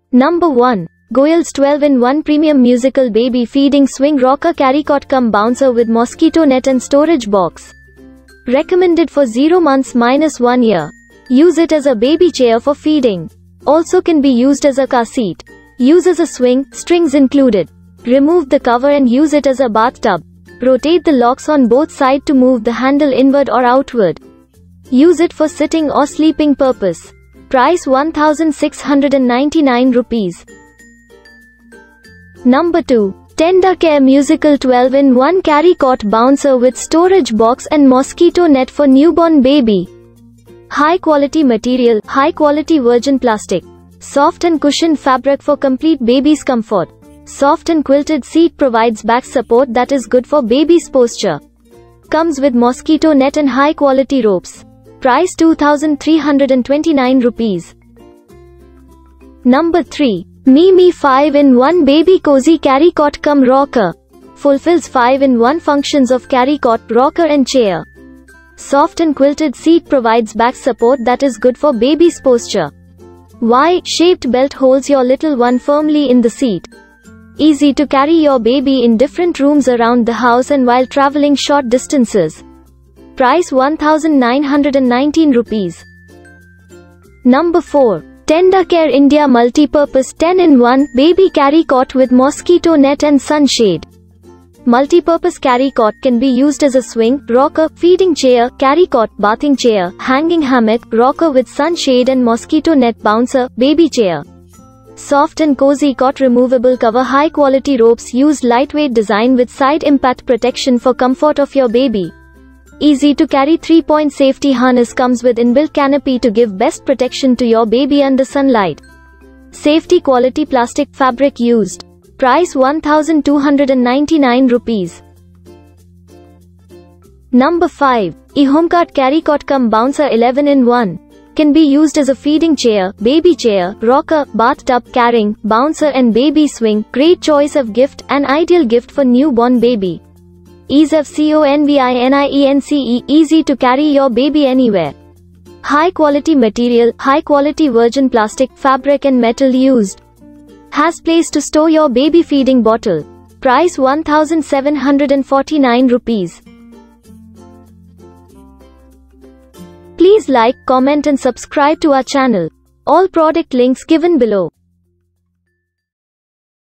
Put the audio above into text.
Number 1. Goyal's 12-in-1 Premium Musical Baby Feeding Swing Rocker Carry Cot Cum Bouncer with Mosquito Net and Storage Box. Recommended for 0 months - 1 year. Use it as a baby chair for feeding. Also can be used as a car seat. Use as a swing, strings included. Remove the cover and use it as a bathtub. Rotate the locks on both sides to move the handle inward or outward. Use it for sitting or sleeping purpose. Price 1,699 rupees. Number 2. TenderCare Musical 12-in-1 Carry Cot Bouncer with Storage Box and Mosquito Net for Newborn Baby. High quality material, high quality virgin plastic. Soft and cushioned fabric for complete baby's comfort. Soft and quilted seat provides back support that is good for baby's posture. Comes with mosquito net and high quality ropes. Price 2,329 rupees. Number 3. Mimi 5-in-1 Baby Cozy Carry Cot Cum Rocker. Fulfills 5-in-1 functions of carry cot, rocker and chair. Soft and quilted seat provides back support that is good for baby's posture. Y-shaped belt holds your little one firmly in the seat. Easy to carry your baby in different rooms around the house and while traveling short distances. Price 1,919 rupees. Number 4. TenderCare India Multi-Purpose 10-in-1 Baby Carry Cot with Mosquito Net and Sunshade. Multi-purpose carry cot can be used as a swing, rocker, feeding chair, carry cot, bathing chair, hanging hammock, rocker with sunshade and mosquito net, bouncer, baby chair. Soft and cozy cot, removable cover, high quality ropes, used lightweight design with side impact protection for comfort of your baby. Easy to carry 3-point safety harness, comes with inbuilt canopy to give best protection to your baby under sunlight. Safety quality plastic fabric used. Price 1,299 rupees. Number 5. eHomeCart Carry Cot Cum Bouncer 11-in-1. Can be used as a feeding chair, baby chair, rocker, bathtub, carrying, bouncer and baby swing. Great choice of gift, an ideal gift for newborn baby. Ease of convenience, easy to carry your baby anywhere. High quality material, high quality virgin plastic, fabric and metal used. Has place to store your baby feeding bottle. Price 1,749 rupees. Please like, comment and subscribe to our channel. All product links given below.